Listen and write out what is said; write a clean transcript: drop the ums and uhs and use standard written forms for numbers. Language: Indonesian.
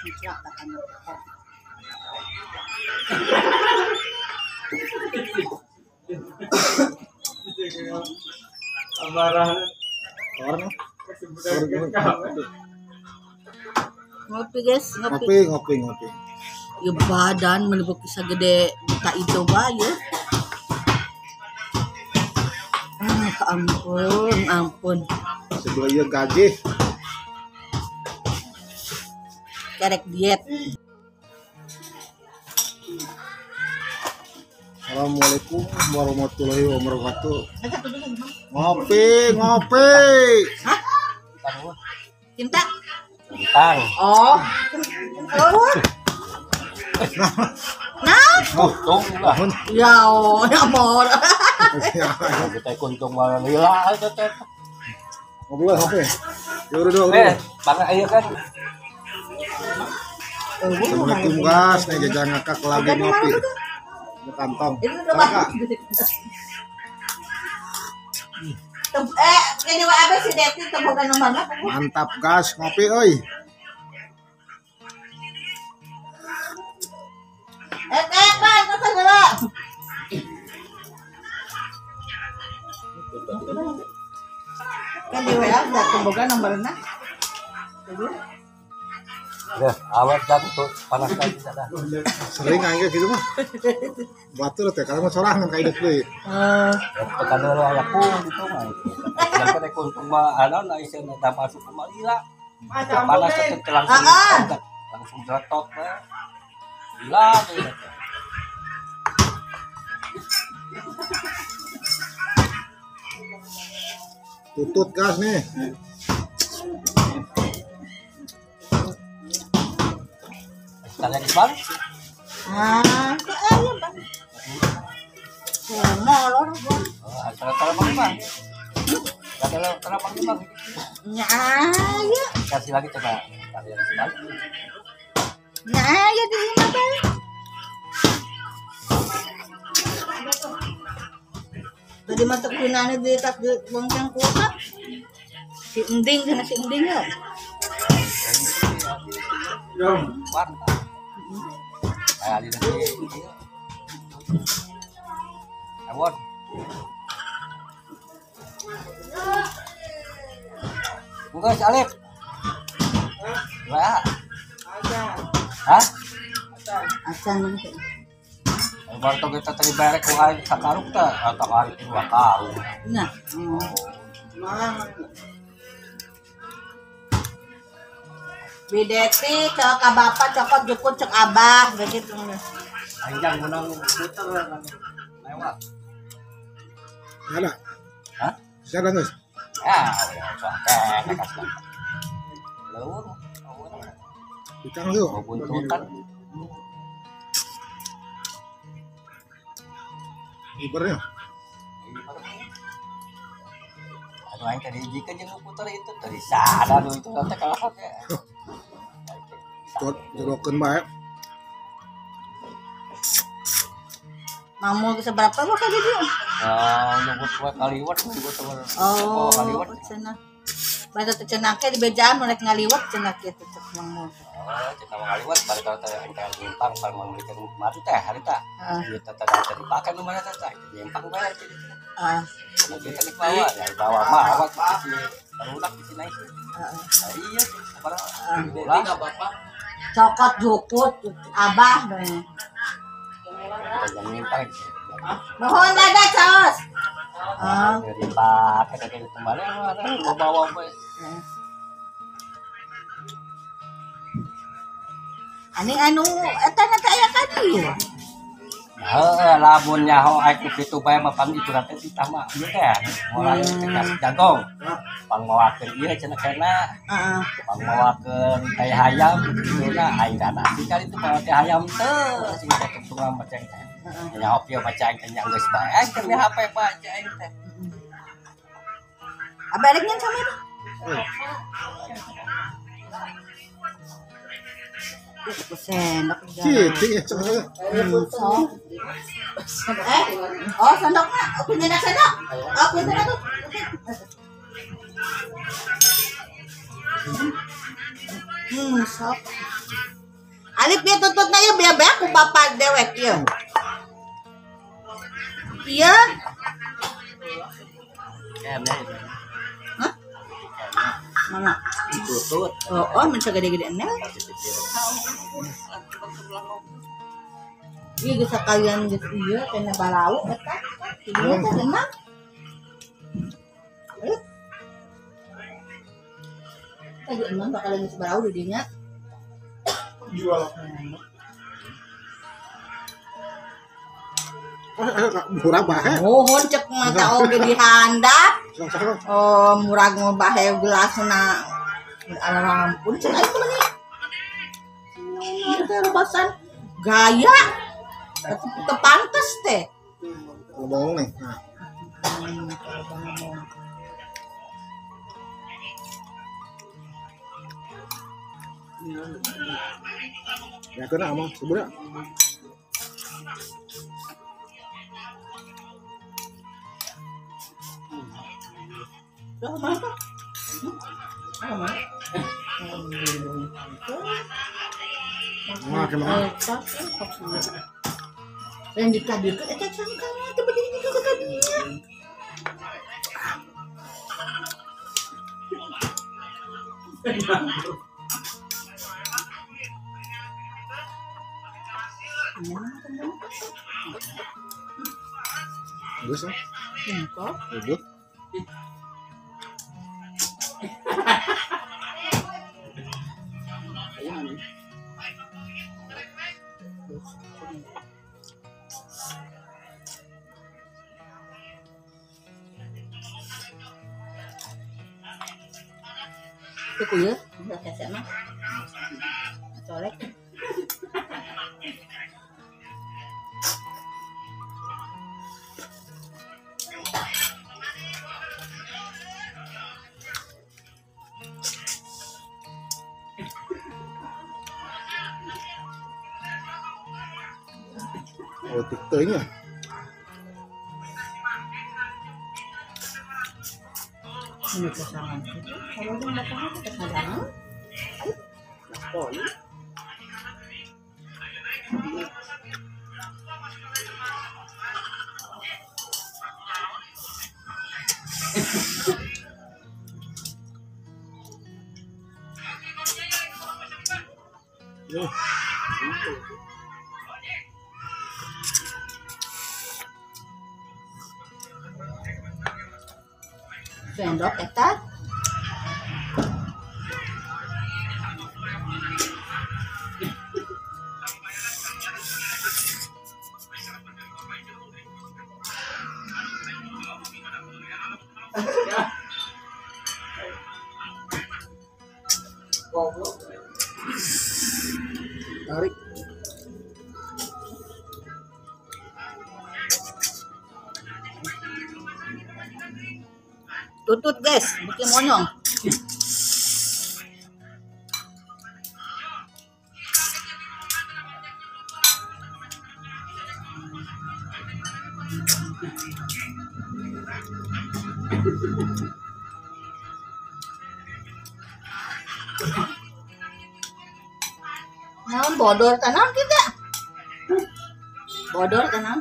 Mutlak kata mutlak. Amarah. Orang Ngopi guys, ngopi. Ya badan menebuk bisa gede buka itu ya. Ampun. Sebelum gaji. Kerek diet. Assalamualaikum warahmatullahi wabarakatuh. Ngopi. Hah? Cinta? Tentang. Oh. Nah. Untung lah. Ya amor. Kita kuntung malah lila tetep. Ngopi. Dulu. Bangga ayo kan. Assalamualaikum guys, nih jajan ngakak lagi ngopi. Di kantong. Kakak. Ini apa sih Deti temukan nomornya? Mantap gas ngopi euy. Pak, itu dulu. Kan di WA udah temukan nomornya. Ya, awet jatuh panas lagi dah. Sering aja gitu mah. Batur teh kalau sorangan ka hidup deui. Tekan dulu ayahku gitu mah. Dan kita kuntung mah anu na isen eta masuk ke lila. Panas teh langsung jatuh mah. Gila tuh. Tutut gas nih. Kalian di Bang? Ayo Bang. Molor gua. Antara Bang. Antara Bang. Ya ayo. Kasih lagi coba. Kalian di Bang. Ya ayo di mana Bang? Tadi mata kunane di tak di bangkang kuota. Si Ending ya. Mantap. Kayak di sini. Awon. Enggak Alif. Wah. Hah? Acan nanti. Baru kita tadi barek ku hari sakaruk teh, atau hari 2 karung. Nah. Malah. Bideti cek ka bapak cokot jukut cek abah begitu. Anjang menang puter lewat. Ada. Hah? Siapa guys? Ya, udah soalnya kasih. Lewat. Bicang lu. Mau buntutan. Ibarnya. Anu aing tadi jika jeung puter itu dari sana nu itu teh kalahot ya. Jorokeun bae. Mamu seberapa lo kali dia? Nyebut kue kaliwat juga teman. Oh, kaliwat. cenah. Bahasa teh cenah ke di bejaan merek ngaliwat cenah kitu cek mamu. Kita mau kaliwat balik kalau teh kita nyimpang paling mau beli kemarin teh hari teh. Kita teh dipakai nu mana teh nyimpang bae teh. Kita di bawah ya di bawah mah awak sih barudak di sini. Iya sih sabar. Bola enggak apa-apa. Cokot jukut abah deh. Jangan nyimpang. Mohon dada caos. Dari pakai dari kembali mau bawa gue. Ani anu eta nanti aya kadi. Lamun nyaho aku kitu bae mah pang itu teh ditah mah ieu teh mulai tegas jagong. Pangmawakeun ieu cenah kana. Pang mawakeun teh hayam kitu aing kana. Dikali itu bawa teh hayam teh sing teh tungang macam teh. Nyaho pieu baca aing kenyang geus bae. Aing teh HP baca aing teh. Abareknya sama itu. Sendok Citing ya. Oh sendoknya, aku nyedak sendok. Aku itu tuh. Sok. Alip dia tutut na yun, biya aku bapak dewek ya. Iya. Kayaknya Hah? Mana? tutut. Oh, mencegah gede-gedean ya. Iya bisa kalian gitu iya, kena balau, eta. Ini kan enak. Tadi emang bakalan geus balau di dinya. Jual. Murah bahe. Mohon cek mata oge dihandap. Sama-sama. Oh, murah mau bahe gelasna. Ampun, cek aing mah nih. Teh rebasan gaya. Teu pantes teh. Ngomong nih. Nah. Ya kena amang sebenarnya. Nah, kemana? Yang dikadirkan eta sangkana teu berdiri di kadinya. Bagus lah. Engkau Ribut. itu ya, udah kesek mah. Colek. Oh, TikToknya. Ini kesangan. Kalau dia datang ke kesangan. Oh, sendok eta. Tarik. Tutut guys, bikin monyong. Naon bodor tanam kita. Bodor tanam.